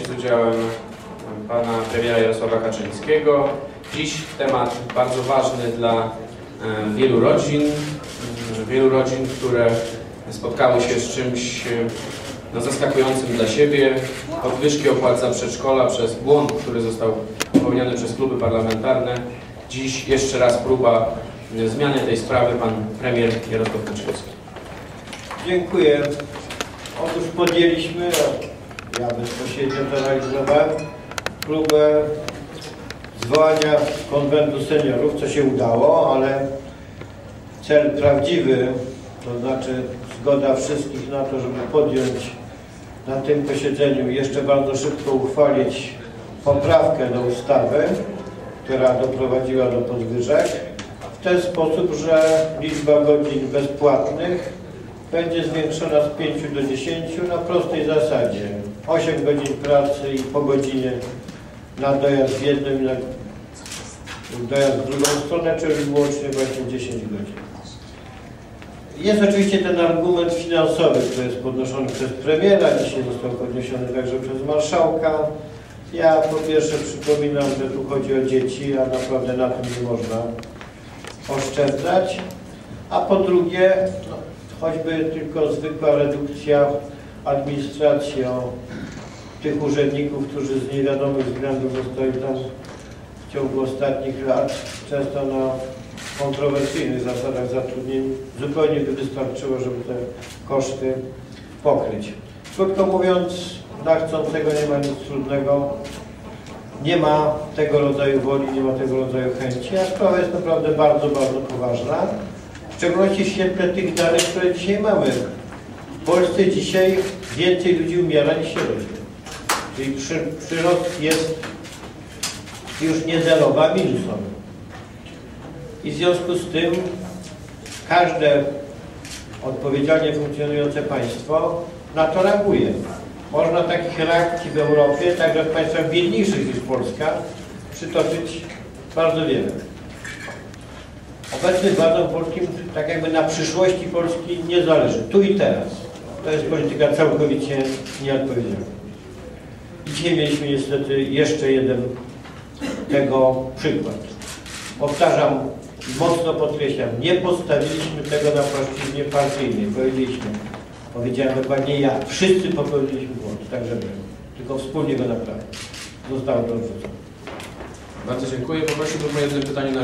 Z udziałem pana premiera Jarosława Kaczyńskiego. Dziś temat bardzo ważny dla wielu rodzin, które spotkały się z czymś zaskakującym dla siebie. Podwyżki opłat za przedszkola przez błąd, który został popełniony przez kluby parlamentarne. Dziś jeszcze raz próba zmiany tej sprawy. Pan premier Jarosław Kaczyński. Dziękuję. Otóż podjęliśmy, ja bezpośrednio to realizowałem, próbę zwołania konwentu seniorów, co się udało, ale cel prawdziwy, to znaczy zgoda wszystkich na to, żeby podjąć na tym posiedzeniu jeszcze bardzo szybko uchwalić poprawkę do ustawy, która doprowadziła do podwyżek, w ten sposób, że liczba godzin bezpłatnych będzie zwiększona z 5 do 10 na prostej zasadzie. 8 godzin pracy i po godzinie na dojazd w jedną i na dojazd w drugą stronę, czyli łącznie właśnie 10 godzin. Jest oczywiście ten argument finansowy, który jest podnoszony przez premiera, dzisiaj został podniesiony także przez marszałka. Ja po pierwsze przypominam, że tu chodzi o dzieci, a naprawdę na tym nie można oszczędzać. A po drugie, choćby tylko zwykła redukcja administracji o tych urzędników, którzy z niewiadomych względów zostali tam w ciągu ostatnich lat, często na kontrowersyjnych zasadach zatrudnieni, zupełnie by wystarczyło, żeby te koszty pokryć. Krótko mówiąc, dla chcącego nie ma nic trudnego, nie ma tego rodzaju woli, nie ma tego rodzaju chęci, a sprawa jest naprawdę bardzo, bardzo poważna. W szczególności w świetle tych danych, które dzisiaj mamy. W Polsce dzisiaj więcej ludzi umiera niż się rodzi. Czyli przyrost jest już nie zerowy, a minusowy. I w związku z tym każde odpowiedzialnie funkcjonujące państwo na to reaguje. Można takich reakcji w Europie, także w państwach biedniejszych niż Polska, przytoczyć bardzo wiele. Obecnym władzom polskim tak jakby na przyszłości Polski nie zależy. Tu i teraz. To jest polityka całkowicie nieodpowiedzialna. Dzisiaj mieliśmy niestety jeszcze jeden tego przykład. Powtarzam, mocno podkreślam, nie postawiliśmy tego na płaszczyźnie partyjnej. Powiedziałem dokładnie ja. Wszyscy popełniliśmy błąd, tak żeby. Tylko wspólnie go naprawić. Zostało to odrzucone. Bardzo dziękuję. Poprosiłbym o jedno pytanie na